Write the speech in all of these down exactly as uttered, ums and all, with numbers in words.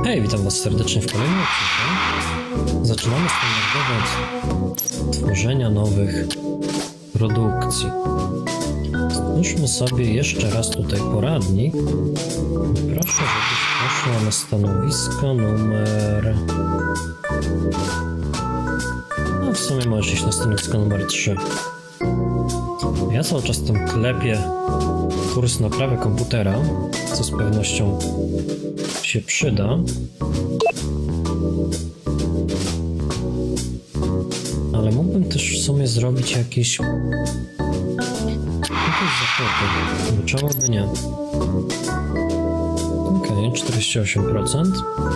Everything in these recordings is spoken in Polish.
Hej, witam was serdecznie w kolejnym odcinku. Zaczynamy standardowo od tworzenia nowych produkcji. Stwórzmy sobie jeszcze raz tutaj poradnik. Proszę, żebyś poszła na stanowisko numer... No w sumie możesz iść na stanowisko numer trzy. Ja cały czas tam klepię kurs naprawy komputera, co z pewnością się przyda. Ale mógłbym też w sumie zrobić jakieś jakieś zakupy, bo czemu by nie? Okej, czterdzieści osiem procent.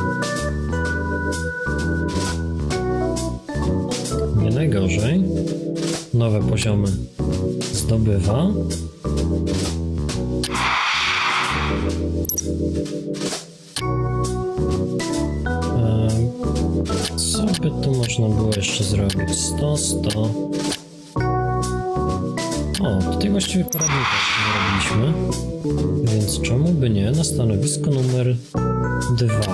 Nie najgorzej. Nowe poziomy zdobywa. Co by tu można było jeszcze zrobić? sto, sto. O, tutaj właściwie poradnika jeszcze nie robiliśmy. Więc czemu by nie na stanowisko numer dwa?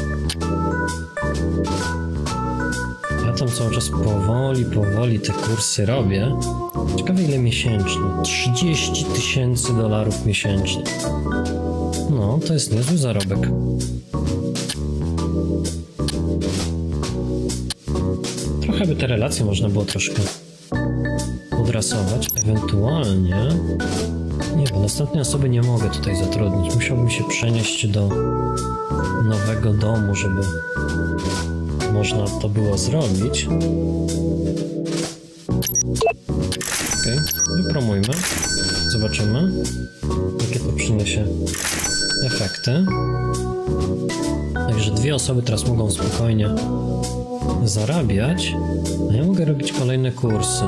Ja tam cały czas powoli, powoli te kursy robię. Ciekawe ile miesięcznie? trzydzieści tysięcy dolarów miesięcznie. No, to jest niezły zarobek. Trochę by te relacje można było troszkę podrasować, ewentualnie... Nie, bo następnej osoby nie mogę tutaj zatrudnić. Musiałbym się przenieść do nowego domu, żeby można to było zrobić. Okej, okay. Wypromujmy. Zobaczymy, jakie to przyniesie efekty. Także dwie osoby teraz mogą spokojnie zarabiać, a ja mogę robić kolejne kursy.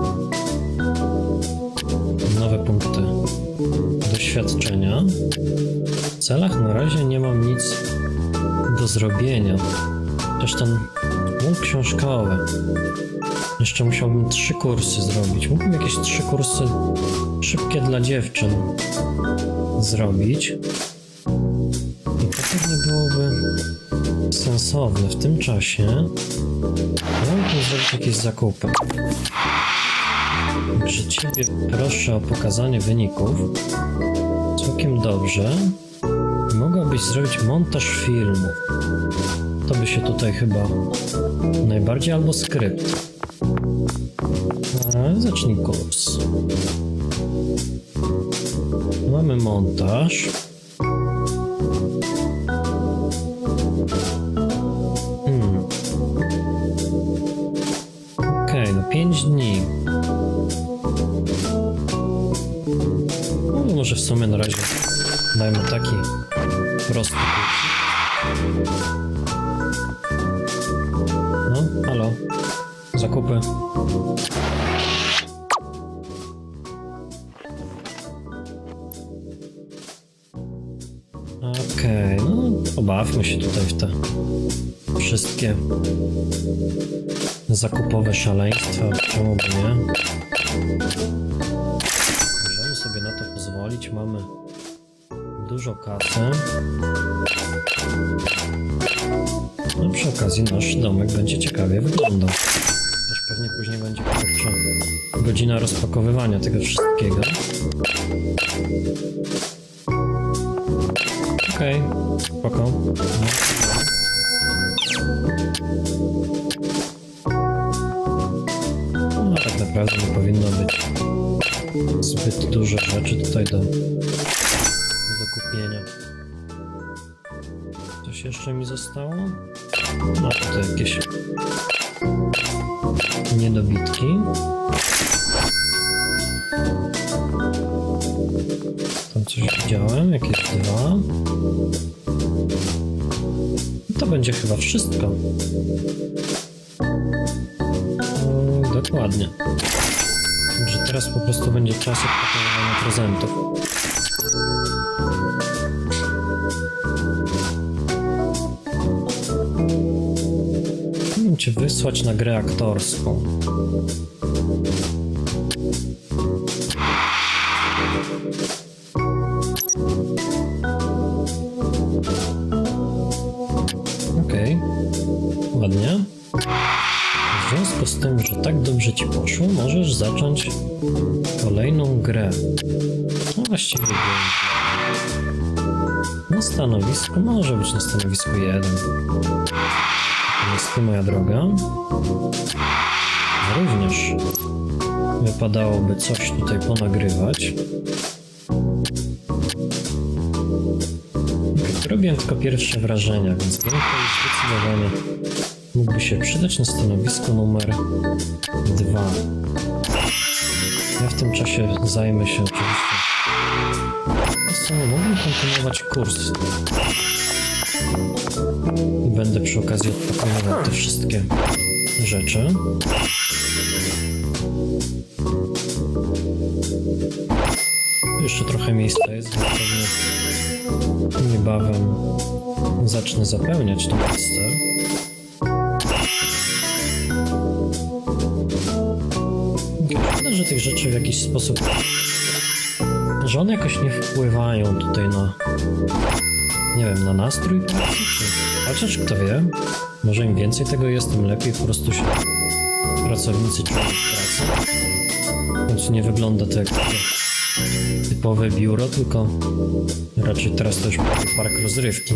Nowe punkty doświadczenia. W celach na razie nie mam nic do zrobienia. Też ten punkt książkowy. Jeszcze musiałbym trzy kursy zrobić. Mógłbym jakieś trzy kursy szybkie dla dziewczyn zrobić. I to pewnie byłoby sensowne w tym czasie. Ja mógłbym zrobić jakieś zakupy. Także ciebie proszę o pokazanie wyników. Całkiem dobrze. Mogłabyś zrobić montaż filmu. To by się tutaj chyba najbardziej, albo skrypt. A, zacznij kurs. Mamy montaż. Hmm. Okej, okay, no pięć dni. No może w sumie na razie dajmy taki prosty kurs. No, halo. Zakupy. Okej, okay, no pobawmy się tutaj w te wszystkie zakupowe szaleństwa, czemu by nie? Możemy sobie na to pozwolić, mamy dużo kasy. No przy okazji nasz domek będzie ciekawie wyglądał. Też pewnie później będzie kurczę godzina rozpakowywania tego wszystkiego. Okej, okay, spoko. No tak naprawdę nie powinno być zbyt dużo rzeczy tutaj do, do kupienia. Coś jeszcze mi zostało? No tutaj jakieś niedobitki. Tam coś widziałem, jakieś dwa. To będzie chyba wszystko. No, dokładnie. Także teraz po prostu będzie czas odpakowywania prezentów. Chciałbym cię wysłać na grę aktorską. ładnie. W związku z tym, że tak dobrze ci poszło, możesz zacząć kolejną grę. No właściwie gameplay. Na stanowisku, może być na stanowisku jeden. Natomiast ty, moja droga, również wypadałoby coś tutaj ponagrywać. Robiłem tylko pierwsze wrażenia, więc gameplay zdecydowanie mógłby się przydać na stanowisku numer dwa. Ja w tym czasie zajmę się oczywiście. Mógłbym kontynuować kurs. I będę przy okazji odpakowywał te wszystkie rzeczy. Jeszcze trochę miejsca jest, więc pewnie niebawem zacznę zapełniać to miejsce. Szkoda, że tych rzeczy w jakiś sposób, że one jakoś nie wpływają tutaj na, nie wiem, na nastrój pracy, czy... Chociaż kto wie, może im więcej tego jest, tym lepiej po prostu się pracownicy czują w pracy. Choć nie wygląda to jak takie typowe biuro, tylko raczej teraz to już park rozrywki.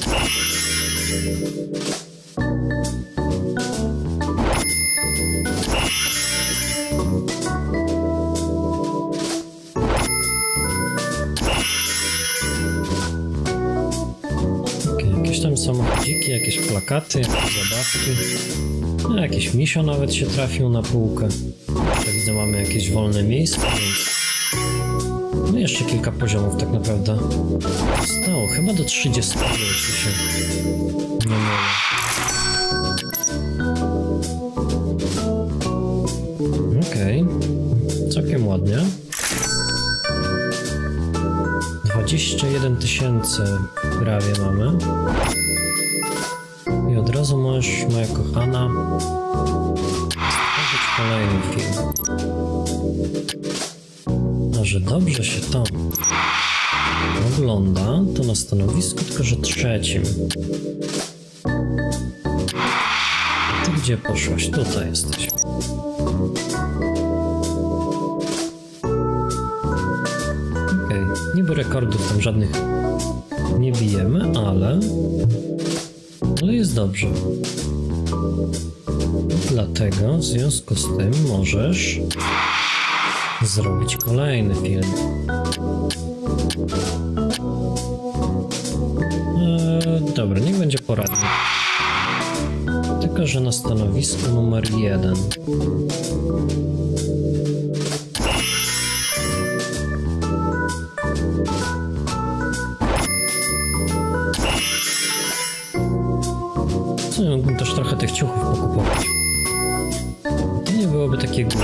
Jakieś tam samochodziki, jakieś plakaty, jakieś zabawki. No, jakiś misio nawet się trafił na półkę. Jeszcze widzę, mamy jakieś wolne miejsce, więc... No jeszcze kilka poziomów tak naprawdę zostało. Chyba do trzydziestego, jeśli się nie mylę. Okej. Okay. Całkiem ładnie. dwadzieścia jeden tysięcy prawie mamy. I od razu możesz, moja kochana, stworzyć kolejny film. A że dobrze się to ogląda, to na stanowisku, tylko że trzecim. A ty gdzie poszłaś? Tutaj jesteś. Okej, okay. Niby rekordów tam żadnych nie bijemy, ale... ale jest dobrze. Dlatego w związku z tym możesz zrobić kolejny film. Eee, dobra, niech będzie poradnik. Tylko że na stanowisku numer jeden. Co, mógłbym też trochę tych ciuchów pokupować. To nie byłoby takie głupie.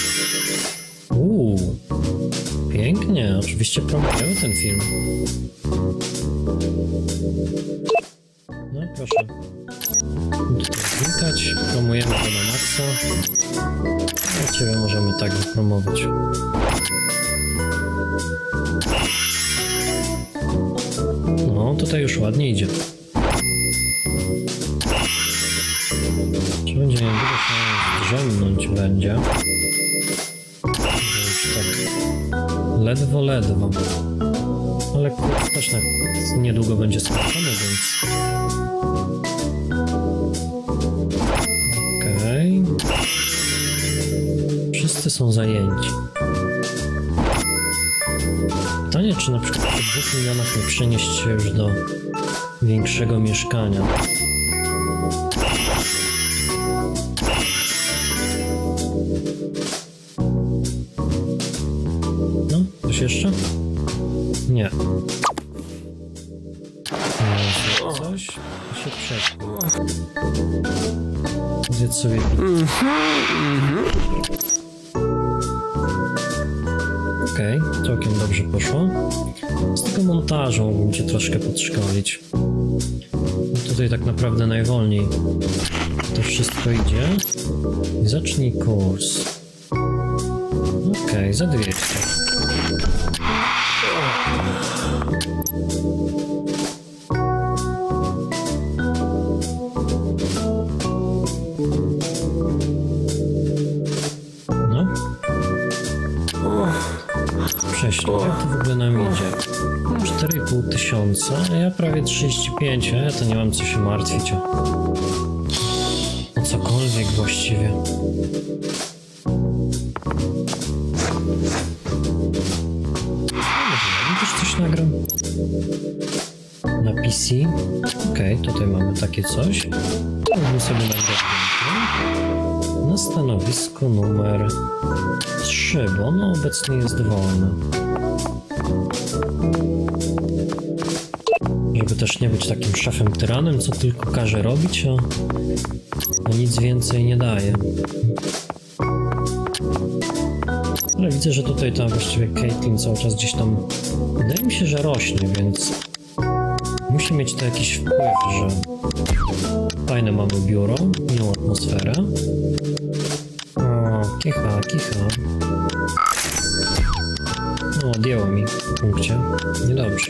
Uuu, pięknie, oczywiście promujemy ten film. No proszę. Tutaj klikać, promujemy to na maksa. A ciebie możemy tak wypromować. No, tutaj już ładnie idzie. Czy będzie niedługo się zdrzemnąć będzie? Już tak ledwo, ledwo. Ale kurs też tak niedługo będzie skończony, więc... Okej. Okay. Wszyscy są zajęci. Pytanie, czy na przykład po dwóch milionach nie przenieść się już do większego mieszkania. No, coś jeszcze? Nie. Coś się przeszło. Zjedz sobie pizzę. Okej, okay, całkiem dobrze poszło. Z tego montażu mógłbym cię troszkę podszkolić. Tutaj tak naprawdę najwolniej to wszystko idzie. I zacznij kurs. Okej, okay, za dwieście. Ciekawe, jak to w ogóle nam idzie. cztery i pół tysiąca, a ja prawie trzydzieści pięć, a ja to nie mam co się martwić o, o cokolwiek właściwie. Ja też coś nagram. Na P C. Okej, okay, tutaj mamy takie coś. Możemy sobie nagrać gameplay. Na stanowisku numer trzy, bo ono obecnie jest wolne. Żeby też nie być takim szefem tyranem, co tylko każe robić, a, a nic więcej nie daje. Ale widzę, że tutaj ta właściwie Caitlyn cały czas gdzieś tam, wydaje mi się, że rośnie, więc musi mieć to jakiś wpływ, że fajne mamy biuro, miłą atmosferę. O, kicha, kicha. No, odjęło mi w punkcie. Niedobrze.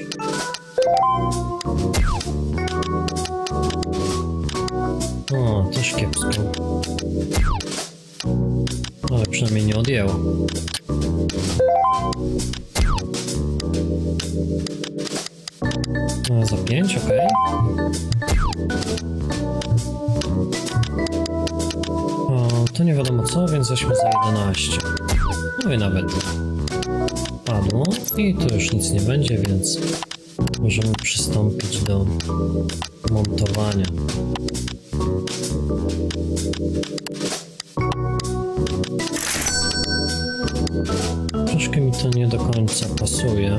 O, też kiepsko. Ale przynajmniej nie odjęło. No, za pięć, okej. O, to nie wiadomo co, więc weźmy za jedenaście. No i nawet padło. I tu już nic nie będzie, więc możemy przystąpić do montowania. Troszkę mi to nie do końca pasuje.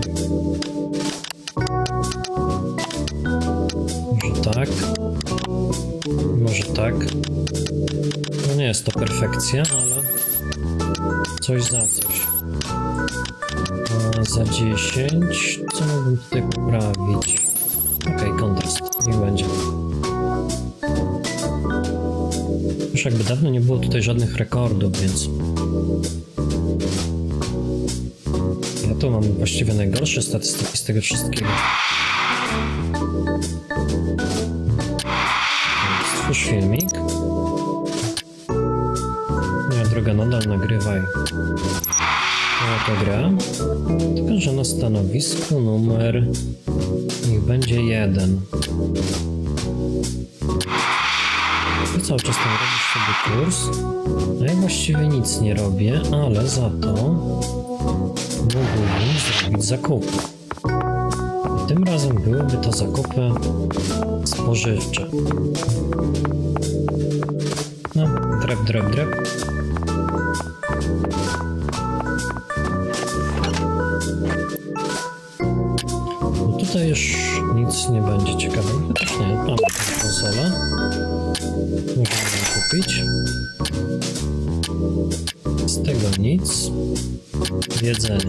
Może tak. Może tak. No nie jest to perfekcja, ale coś za coś. A za dziesięć. Co mógłbym tutaj poprawić? Okej, okay, kontrast. Niech będzie. Już jakby dawno nie było tutaj żadnych rekordów, więc ja tu mam właściwie najgorsze statystyki z tego wszystkiego. Stwórz filmik. Moja droga, nadal nagrywaj. Oto gra. Tylko że na stanowisku numer niech będzie jeden. Ty cały czas tam robisz sobie kurs. No ja właściwie nic nie robię, ale za to mógłbym zrobić zakupy. I tym razem byłyby to zakupy spożywcze. No, drep, drep, drep. No tutaj już nic nie będzie ciekawego. Chociaż nie, mamy tę konsolę. Możemy ją kupić. Z tego nic. Jedzenie.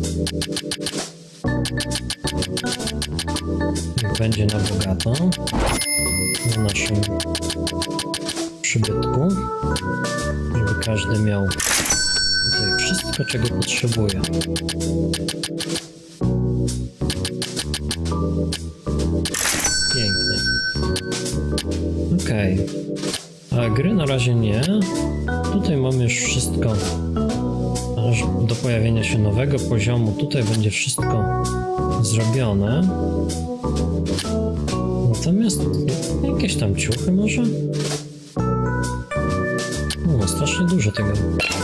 Niech będzie na bogato. Na naszym przybytku. Żeby każdy miał tutaj wszystko, czego potrzebuje. Pięknie. Okej. Okay. A gry na razie nie. Tutaj mamy już wszystko. Aż do pojawienia się nowego poziomu tutaj będzie wszystko zrobione. Natomiast jakieś tam ciuchy może? No, strasznie dużo tego.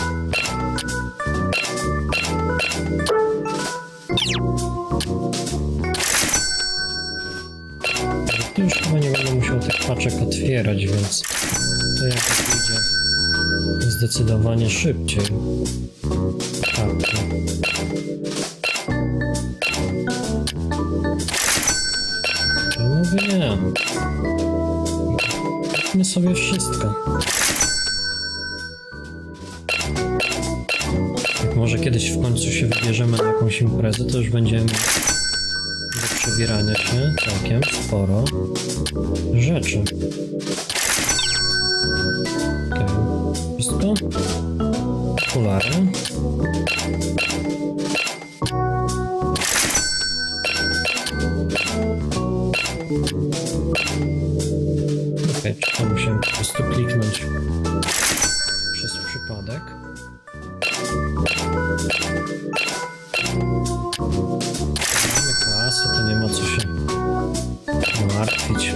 Tu już chyba nie będę musiał tych paczek otwierać, więc to jakoś idzie zdecydowanie szybciej. Tak. Ja mówię nie. Kupmy sobie wszystko. Jak może kiedyś w końcu się wybierzemy na jakąś imprezę, to już będziemy do przebierania się całkiem sporo rzeczy. Okay. Wszystko? Okulary. Okej, czy to musiałem po prostu kliknąć przez przypadek. Mamy klasy, to nie ma co się martwić.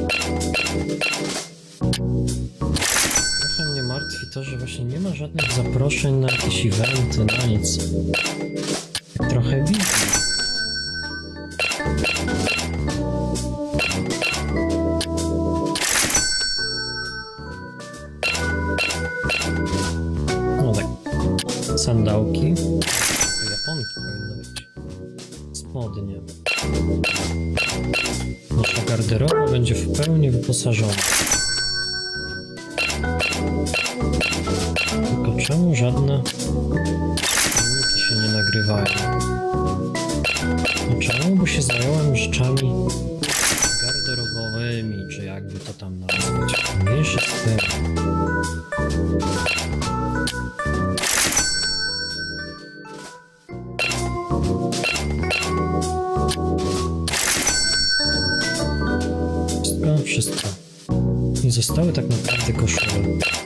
Trochę mnie martwi to, że właśnie nie ma żadnych zaproszeń na jakieś eventy, na nic. Tak trochę widzę. No tak. Sandałki. Japonki powinno być. Spodnie. Nasza garderoba będzie w pełni wyposażona. Tylko czemu żadne filmiki się nie nagrywają? No czemu? Bo się zająłem rzeczami garderobowymi, czy jakby to tam nazwać. Mniejszy z tym. Wszystko, wszystko. I zostały tak naprawdę koszule.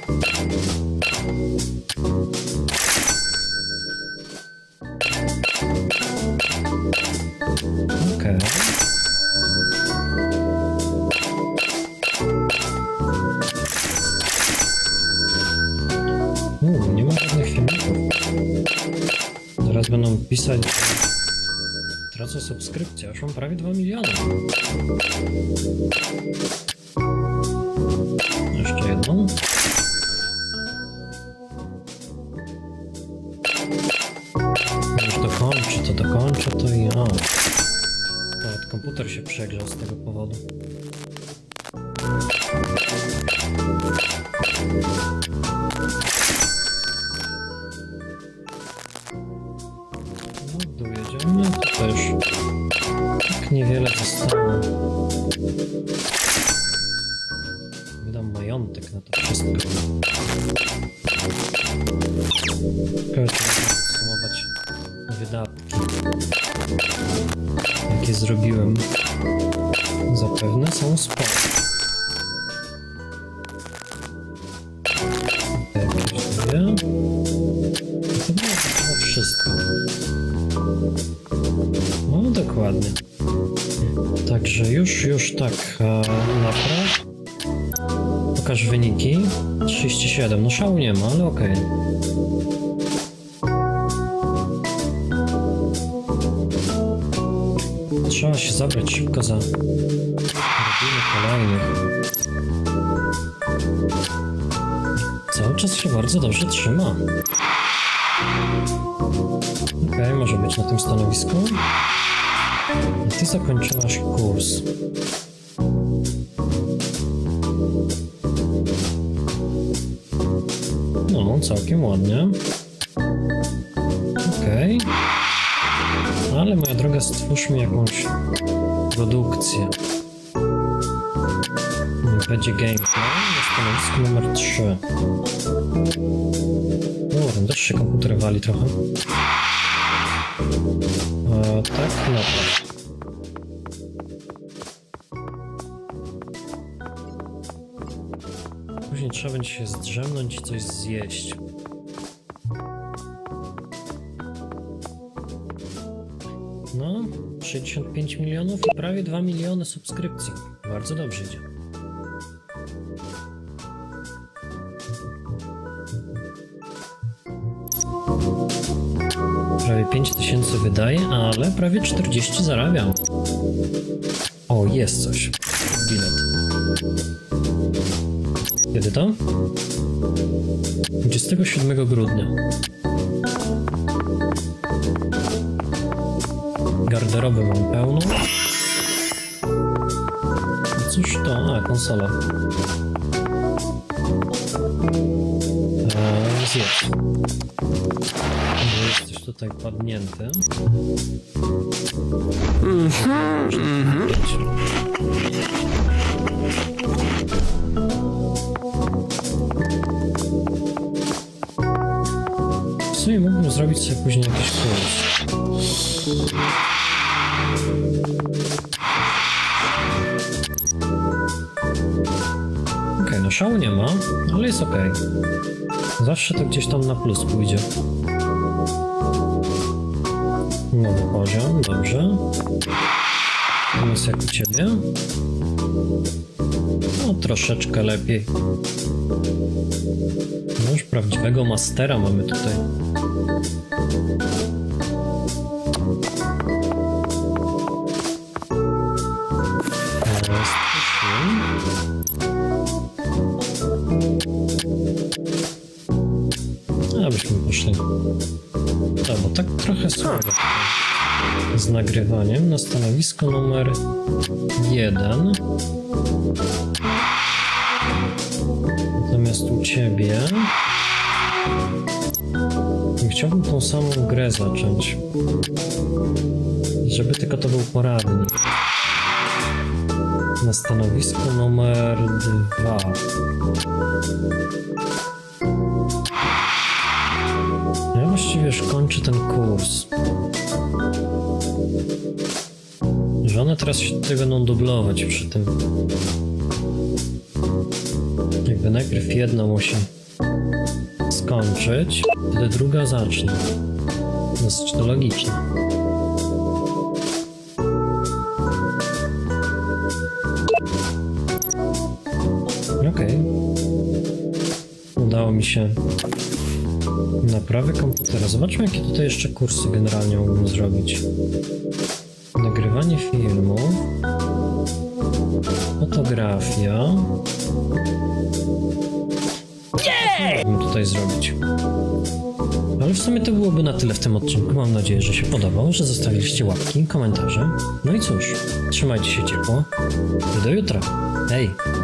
Okej. Okay. Uuu, nie ma żadnych filmików. Zaraz będą pisać, że tracę subskrypcję, aż mam prawie dwa miliony. Jeszcze jedną. Już dokończę, to dokończę, to i o. Nawet komputer się przegrzał z tego powodu. No, w dół jedziemy, to też tak niewiele zostało. Wydam majątek na to wszystko. Ciekawe, czy można podsumować wydatki, jakie zrobiłem. Zapewne są spore. Jakieś dwie. To było chyba wszystko. No dokładnie. Także już, już tak naprawdę. Pokaż wyniki. trzydzieści siedem. No szału nie ma, ale okej. Okay. Trzeba się zabrać szybko za robienie kolejnych. Cały czas się bardzo dobrze trzyma. Okej, okay, może być na tym stanowisku. I ty zakończyłaś kurs. No, całkiem ładnie. Okej. Okay. Ale moja droga, stwórz mi jakąś produkcję. Będzie gameplay na stanowisku numer trzy. O, ten też się komputer wali trochę. E, tak, no tak. Później trzeba będzie się zdrzemnąć i coś zjeść. No, sześćdziesiąt pięć milionów i prawie dwa miliony subskrypcji. Bardzo dobrze idzie. Prawie pięć tysięcy wydaje, ale prawie czterdzieści zarabiam. O, jest coś. Bilet. Kiedy to? dwudziestego siódmego grudnia. Garderoby mam pełną. Cóż to? A, konsola. Eee, zjedz. Jesteś tutaj padnięty. Mhm, mhm. W sumie mógłbym zrobić sobie później jakiś kurs. Okej, okay, no szału nie ma, ale jest okej. Okay. Zawsze to gdzieś tam na plus pójdzie. Nowy poziom, dobrze. Natomiast jak u ciebie? No, troszeczkę lepiej. No już prawdziwego mastera mamy tutaj. Teraz A byśmy poszli. No, bo tak trochę słabo tutaj z nagrywaniem na stanowisko numer jeden. Natomiast u ciebie chciałbym tą samą grę zacząć, żeby tylko to był poradnik. Na stanowisko numer dwa. Ja właściwie już kończę ten kurs. Że one teraz się tutaj będą dublować przy tym. Jakby najpierw jedna musi skończyć, wtedy druga zacznie. Dosyć to logiczne. Okej. Okay. Udało mi się naprawę komputera. Zobaczmy, jakie tutaj jeszcze kursy generalnie mógłbym zrobić. Nagrywanie filmu, fotografia. Mógłbym tutaj zrobić. Ale w sumie to byłoby na tyle w tym odcinku. Mam nadzieję, że się podobał, że zostawiliście łapki, komentarze. No i cóż, trzymajcie się ciepło i do jutra. Hej!